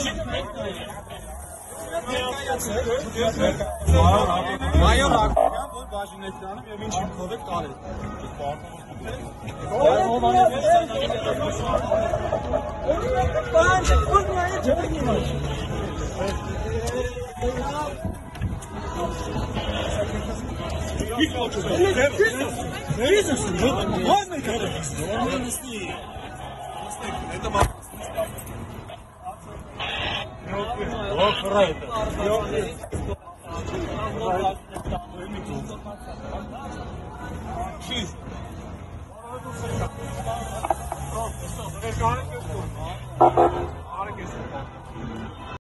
Mayor Hakan, bu bacın ekranı ve min çim kodek tale.